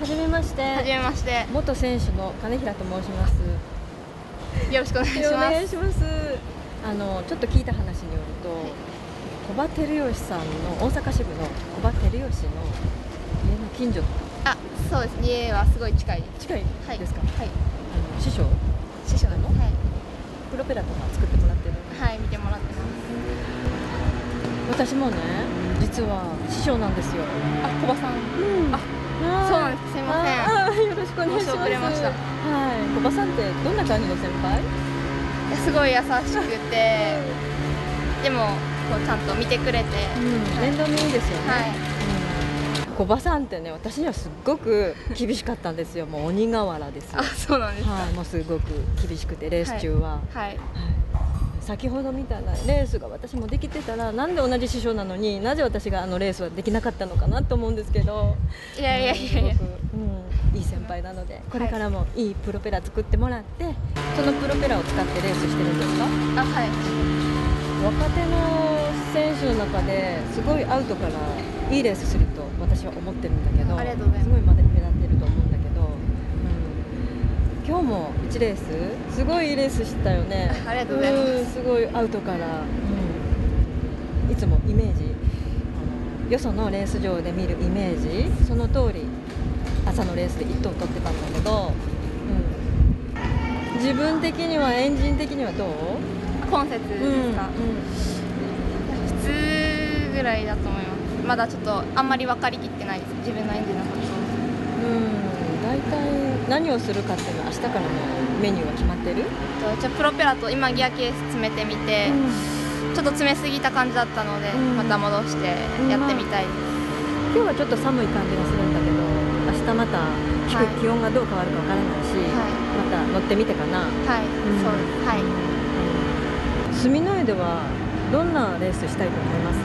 じめまして。 はじめまして。 元選手の金平と申します。 よろしくお願いします。 お願いします。ちょっと聞いた話によると、古葉照吉さんの大阪支部の古葉照吉の家の近所。 あ、そうです。家はすごい近い。 近いですか。 はい。 師匠なの。はい。 プロペラとか作ってもらってる。 はい、見てもらってます。 私もね、実は師匠なんですよ。 あ、古葉さん。あ、そうなんです。すみません。 よろしくお願いします。 遅れました。 はい。古葉さんってどんな感じの先輩？ すごい優しくて、でもこうちゃんと見てくれて、 面倒見いいですよね。 はい。 古葉さんってね、私にはすっごく厳しかったんですよ。もう鬼瓦ですよ。 あ、そうなんですか。 はい、もうすごく厳しくてレース中は。 はい。 先ほどみたいなレースが私もできてたら、なんで同じ師匠なのになぜ私がレースはできなかったのかなと思うんですけど、 いや、 いい先輩なので、これからもいいプロペラ作ってもらって、そのプロペラを使ってレースしてるんですか？ あ、はい。 若手の選手の中ですごいアウトからいいレースすると私は思ってるんだけど、 ありがとうございます。 すごい目立ってると思うんだけど、今日も1レースすごいいいレースしたよね。 ありがとうございます。 すごいアウトから、いつもイメージ、よそのレース場で見るイメージその通り朝のレースで1頭取ってたんだけど、自分的にはエンジン的にはどう？ 今節ですか？普通ぐらいだと思います。まだちょっとあんまり分かりきってないです。自分のエンジンのこと。 大体何をするかっていうのは明日からのメニューは決まってる？ じゃプロペラと今ギアケース詰めてみて、ちょっと詰めすぎた感じだったので、また戻してやってみたいです。 今日はちょっと寒い感じがするんだけど、明日また気温がどう変わるかわからないし、また乗ってみてかな。 はい、そうです。はい。 住之江ではどんなレースしたいと思います？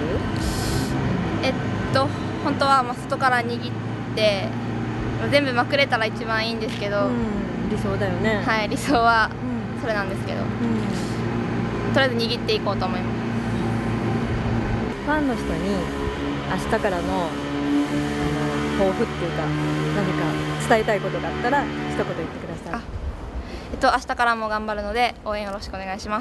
本当は外から握って全部まくれたら一番いいんですけど、 理想だよね。 はい、理想はそれなんですけど、とりあえず握っていこうと思います。 ファンの人に明日からの抱負っていうか何か伝えたいことがあったら一言言ってください。 明日からも頑張るので応援よろしくお願いします。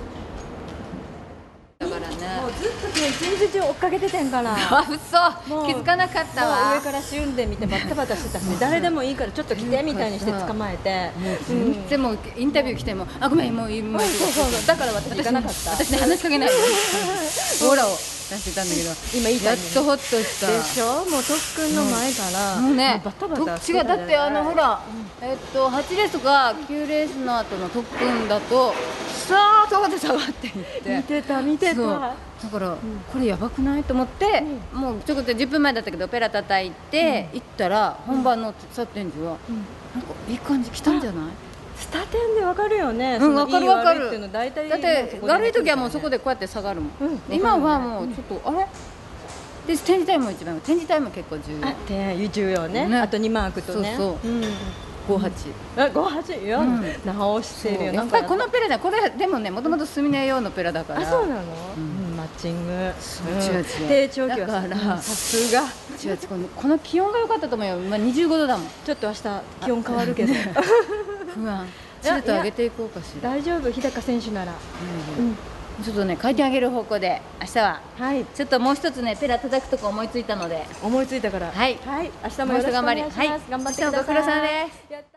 だからね、もうずっと今日一日中追っかけててんから。 あ、嘘、気づかなかったわ。 上から旬で見てバタバタしてたし、誰でもいいからちょっと来てみたいにして捕まえて、 全然もうインタビュー来ても、あ、ごめん、もうそうだから私行かなかった。 私ね、話しかけないオーラを出してたんだけど、 今言いたいやっとホッとしたでしょ。もう特訓の前からもうね、 バタバタして違う、だってほら、8レースとか9レースの後の特訓だとさあ下がって下がっていって見てた。 だからこれやばくないと思って、もうちょっと10分前だったけどペラ叩いて行ったら、本番のサテンジはなんかいい感じ来たんじゃない？ スタテンでわかるよね。 わかるわかる。 だって悪い時はもうそこでこうやって下がるもん。今はもうちょっとあれで、展示タイムも一番、展示タイム結構重要ね。あと2マークとね。 そう 58よ、直してるよ。 やっぱりこのペラだ、これでもね、もともと住根用のペラだから。 あ、そうなの？マッチング。低調期はさすが。 この気温が良かったと思うよ。25度だもん。 ちょっと明日気温変わるけど不安。ちょっと上げていこうかしら。 大丈夫、日高選手なら。 ちょっとね、回転上げる方向で明日はちょっともう一つね、ペラ叩くとこ思いついたので。 思いついたから、 はい、 明日もよろしくお願いします。頑張ってください。 ご苦労様です。